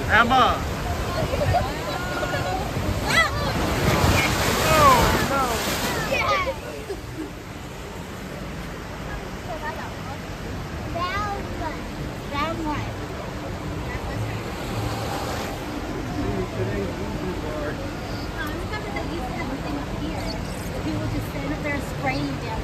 Emma! People just stand up there and spraying down there.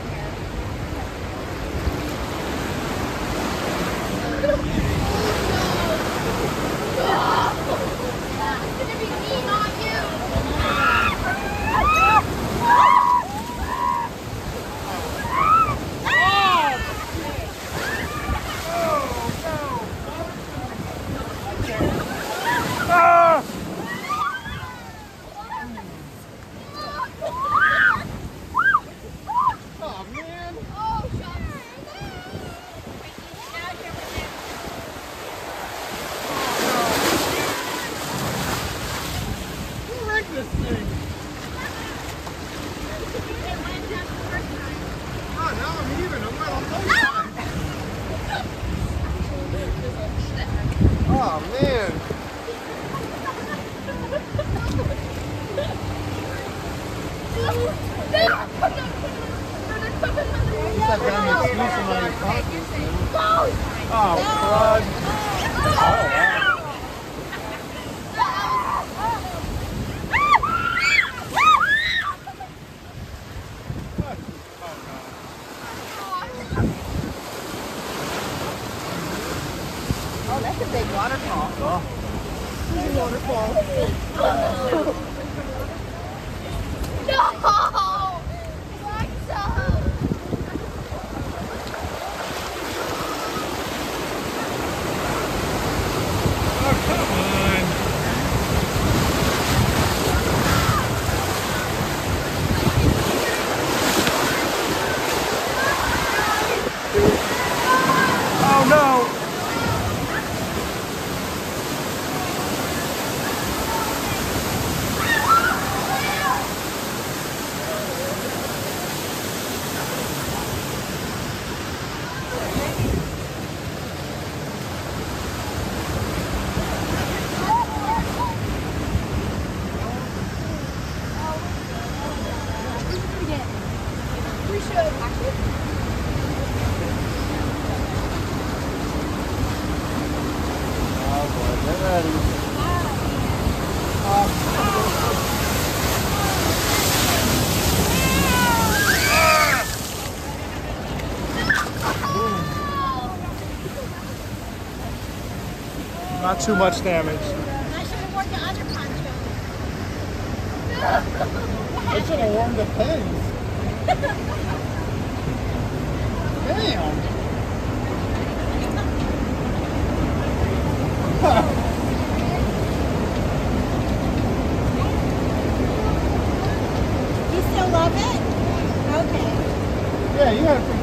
This thing. Oh, now I'm even. I'm well on both sides. Oh, man. You got down your excuse on your pockets. Oh, crud. Oh, wow. Oh, that's a big waterfall. Oh. Big waterfall. No! What's up? Oh, come on. Oh, no. We should. Oh, boy. Get ready. Not too much damage. I should have worn the other poncho. I should have worn the pins. Damn. You still love it? Okay. Yeah, you had